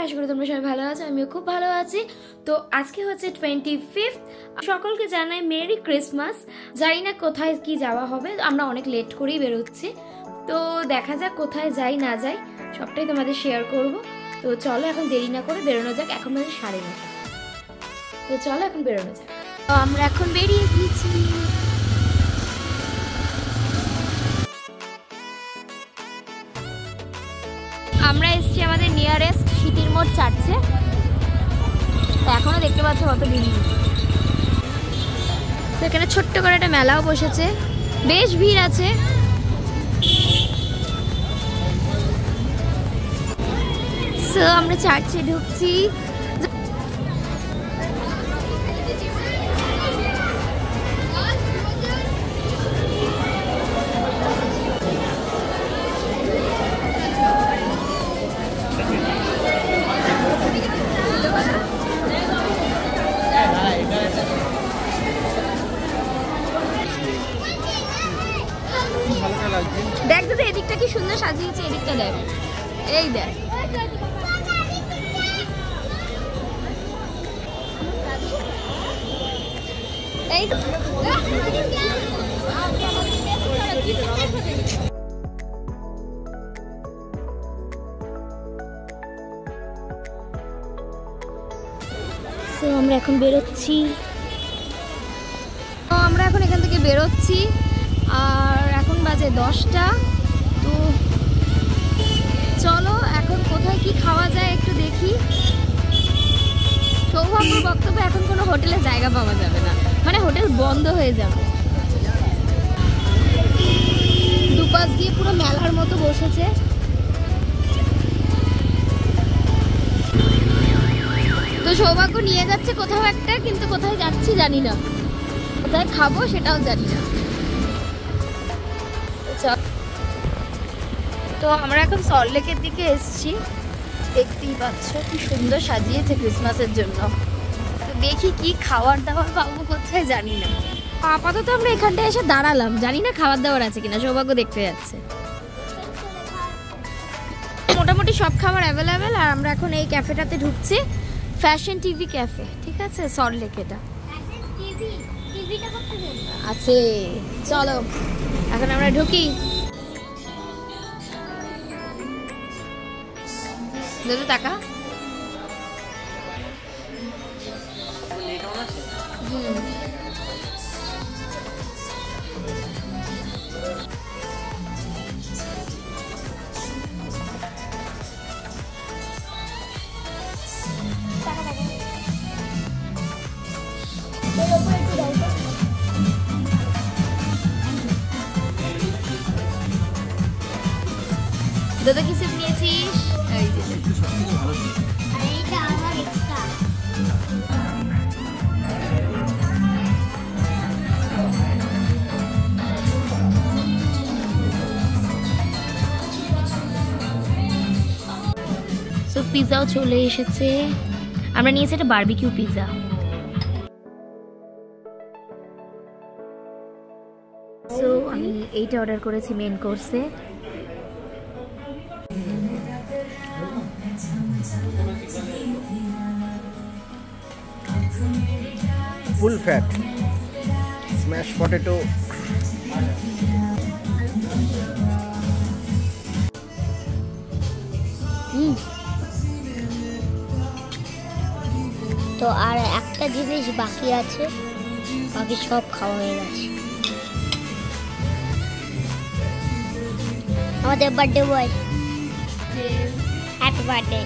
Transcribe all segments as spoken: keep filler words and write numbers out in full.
আশা করি তোমরা সবাই ভালো আছো, আমিও খুব ভালো আছি। তো আজকে হচ্ছে টোয়েন্টি ফিফথ, সকলকে জানাই মেরি ক্রিসমাস। জানি না কোথায় কি যাওয়া হবে, আমরা অনেক লেট করেই বেরোচ্ছি, তো দেখা যাক কোথায় যাই না যাই সবটাই তোমাদের শেয়ার করব। তো চলো এখন দেরি না করে বেরোনো যাক, এখন মানে সাড়ে নটা। তো চলো এখন বেরোনো যাক। তো আমরা এখন বেরিয়ে গিয়েছি। আমরা এসছি আমাদের নিয়ারেস্ট সিটির মোড় চার্চে। এখনো দেখতে পাচ্ছ কত ভিড়। তো এখানে ছোট্ট করে একটা মেলাও বসেছে, বেশ ভিড় আছে। তো আমরা চার্চে ঢুকছি। দেখ তো এদিকটা কি সুন্দর সাজিয়েছে, এদিকটা দেখ, এই দেখ। এই তো আমরা এখন বেরোচ্ছি। তো আমরা এখন এখান থেকে বেরোচ্ছি, আর এখন বাজে দশটা। তো চলো এখন কোথায় কি খাওয়া যায় একটু দেখি। সৌভাগ্যর বক্তব্য, এখন কোনো হোটেলে জায়গা পাওয়া যাবে না, মানে হোটেল বন্ধ হয়ে যাবে। দুপাশ দিয়ে পুরো মেলার মতো বসেছে। তো সৌভাগ্য নিয়ে যাচ্ছে কোথাও একটা, কিন্তু কোথায় যাচ্ছি জানি না, কোথায় খাবো সেটাও জানি না। তো আমরা এখন সল্টলেকের দিকে এসেছি, দেখতেই পাচ্ছ কি সুন্দর সাজিয়েছে ক্রিসমাসের জন্য। তো দেখি কি খাবার দাবার পাবো কোথায় জানি না। আপাতত আমরা এখানটায় এসে দাঁড়ালাম, জানি না খাবার দাবার আছে কিনা, সৌভাগ্য দেখতে যাচ্ছে। মোটামুটি সব খাবার অ্যাভেলেবেল। আর আমরা এখন এই ক্যাফেটাতে ঢুকছি, ফ্যাশন টিভি ক্যাফে, ঠিক আছে, সল্টলেক। এটা আছে, চলো এখন আমরা ঢুকি। দাদা টাকা দাদা কি সিপ নিয়েছিস? তো পিজাও চলে এসেছে, আমরা নিয়েছি একটা বারবিকিউ পিজা। সো আমি এইটা অর্ডার করেছি মেন কোর্সে। Full fat smash potato. তো আর একটা জিনিস বাকি আছে, বাকি সব খাওয়া হয়ে গেছে। আমাদের birthday boy, happy birthday.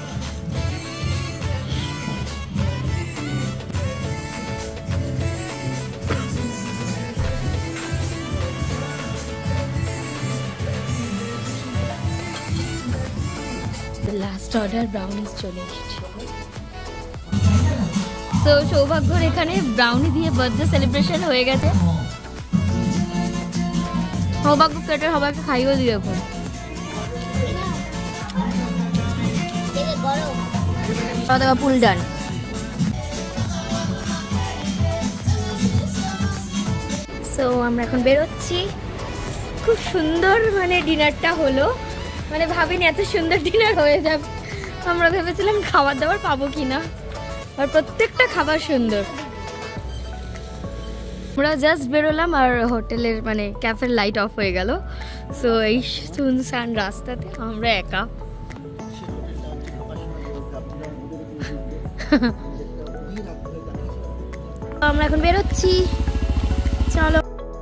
Last order brownies চলে এসেছে। তো সৌভাগ্যর এখানে ব্রাউনি দিয়ে বার্থডে সেলিব্রেশন হয়ে গেছে। সৌভাগ্য কেটে সবাইকে খাইয়েও দিয়ে এখন ফুল ডান। সো আমরা এখন বেরোচ্ছি। খুব সুন্দর মানে ডিনারটা হলো, মানে ভাবিনি এত সুন্দর ডিনার হয়ে যাবে, আমরা ভেবেছিলাম খাবার দাবার পাবো কিনা, আর প্রত্যেকটা খাবার সুন্দর। আমরা জাস্ট বেরোলাম আর হোটেলের মানে ক্যাফের লাইট অফ হয়ে গেল। সো এই সুনসান রাস্তাতে আমরা একা। আমরা এখন বেরোচ্ছি, চলো।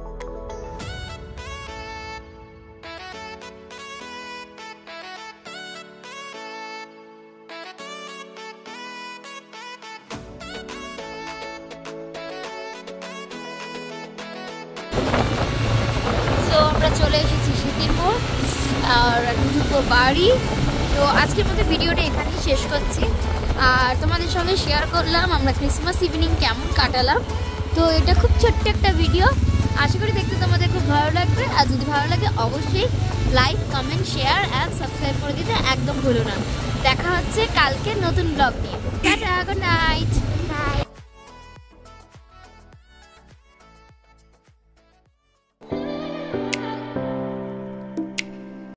আমরা চলে এসেছি শীতের মোড় আর ঢুকবো বাড়ি। তো আজকের মতো ভিডিওটা এখানেই শেষ করছি, আর তোমাদের সঙ্গে শেয়ার করলাম আমরা ক্রিসমাস ইভিনিং কেমন কাটালাম। তো এটা খুব ছোট্ট একটা ভিডিও, আশা করি দেখতে তোমাদের খুব ভালো লাগবে। আর যদি ভালো লাগে অবশ্যই like, comment, share and subscribe করে দিতে একদম ভুলো না। দেখা হচ্ছে কালকে নতুন ব্লগ নিয়ে। Tata, good night.